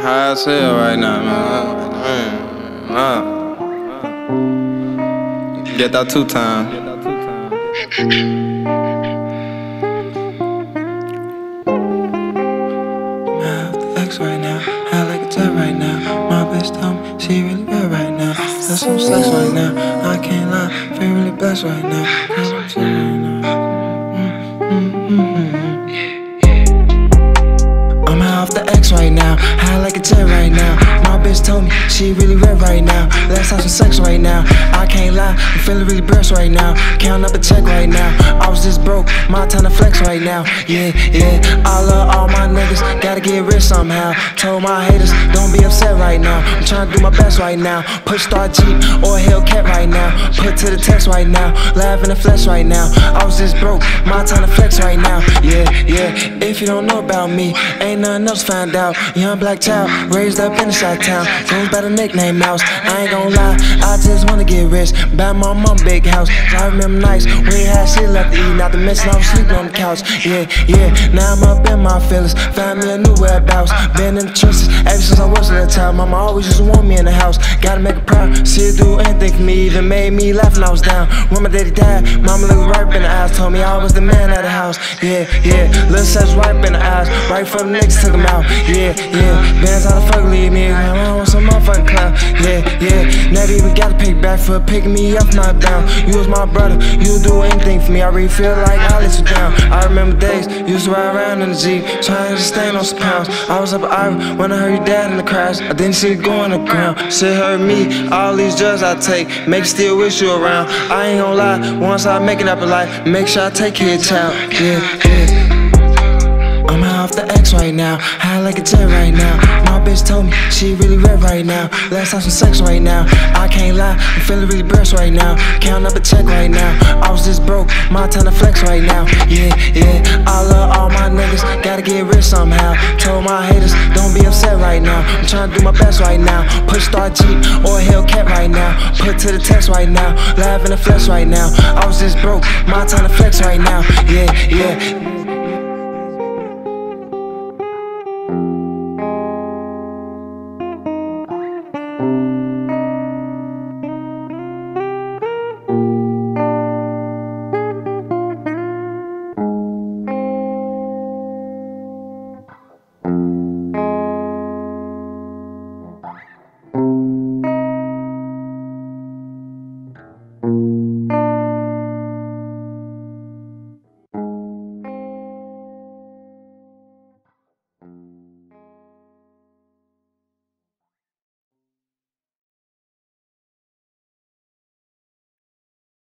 high as hell right now, man. Get that 2 times. X right now, I like a jet right now. My bitch told me she really bad right now. That's some sex right now, I can't lie, feel really blessed right now. I'm high off the X right now, high like a jet right now. My bitch told me she really red right now. Let's have some sex right now, I can't lie, I'm feeling really blessed right now. Counting up a check right now, I was just broke, my time to flex right now. Yeah, I love all my niggas, gotta get rich somehow. Told my haters, don't be upset right now. I'm trying to do my best right now. Push Star Jeep or Hellcat right now. Put to the text right now, laugh in the flesh right now. I was just broke, my time to flex right now. Yeah, if you don't know about me, ain't nothing else found out. Young black child, raised up in the shot town. Goes by the nickname Mouse. I ain't gon' lie, I just wanna get rich. Buy my mom big house. I remember nights we ain't had shit left to eat. Not to mention I was sleeping on the couch. Yeah, now I'm up in my feelings. Found me a new whereabouts. Been in the trenches ever since I was a little child. Mama always used to want me in the house. Gotta make her proud. She'd do anything for me. Even made me laugh when I was down. When my daddy died, mama looked right in the eyes. Told me I was the man of the house. Yeah, little sex right in the eyes. Right for the niggas took him out. Yeah, bands how the fuck leave me. I want some motherfucking clown. Yeah, never even got to pay back for picking me up, not down. You was my brother, you do anything for me. I really feel like I let you down. I remember days, you used to ride around in the Jeep, trying to stand on some pounds. I was up at Iowa when I heard your dad in the crash. I didn't see it going on the ground. Shit hurt me, all these drugs I take, make still wish you around. I ain't gon' lie, once I make it up in life, make sure I take care of your child. Yeah. I'm high off the X right now, high like a jet right now. My bitch told me she really red right now. Let's have some sex right now, I can't lie, I'm feeling really blessed right now. Counting up a check right now, I was just broke, my time to flex right now. Yeah, I love all my niggas, gotta get rich somehow. Told my haters, don't be upset right now. I'm trying to do my best right now. Push Star Jeep or Hellcat right now. Put to the text right now, laugh in the flesh right now. I was just broke, my time to flex right now. Yeah.